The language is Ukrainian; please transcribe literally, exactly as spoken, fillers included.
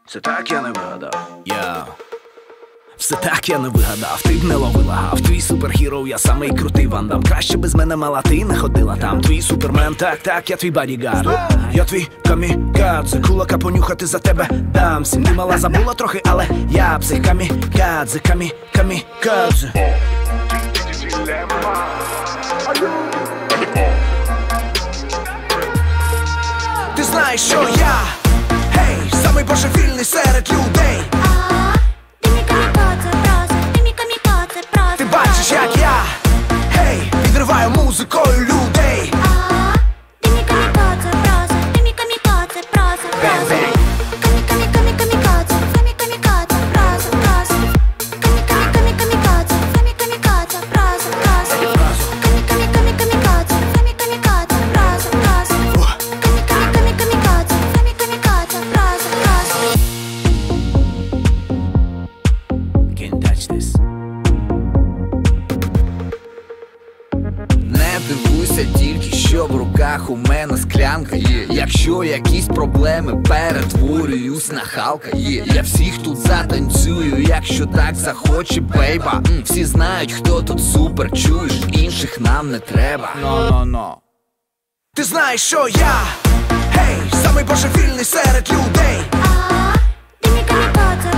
Це так я не вигадав. Я все так я не вигадав, ти б не ловила гав. Твій супергерой, я самий крутий вандам. Краще без мене мала, ти не ходила там. Твій супермен, так, так, я твій бодігард. Я твій камікадзе, кулака понюхати за тебе дамся. Ти мала забула трохи, але я псих камікадзе, камі, камікадзе. Ти знаєш, що я, гей, самий божевільний серед людей. Ти бачиш, як я, гей, відриваю музикою людей. Ти мій камікадзе, просто, ти мій камікадзе, просто, просто. Камі, камі, камі, камікадзе, камі, камікадзе, просто, просто. Камі, камі, камі, камікадзе, камі, камікадзе, просто, просто. Камі, камі, камі, камікадзе, камі, камікадзе, просто, просто. Камі, камі, камі, камікадзе, камі, камікадзе, просто, просто. Can't touch this. Не дивуйся тільки, що в руках у мене склянка є. Якщо якісь проблеми, перетворююсь на Халка є. Я всіх тут затанцюю, якщо так захоче бейба. М, Всі знають, хто тут супер, чуєш, інших нам не треба. Но-но-но. Ти знаєш, що я, гей, самий божевільний серед людей. Ти мій камікадзе,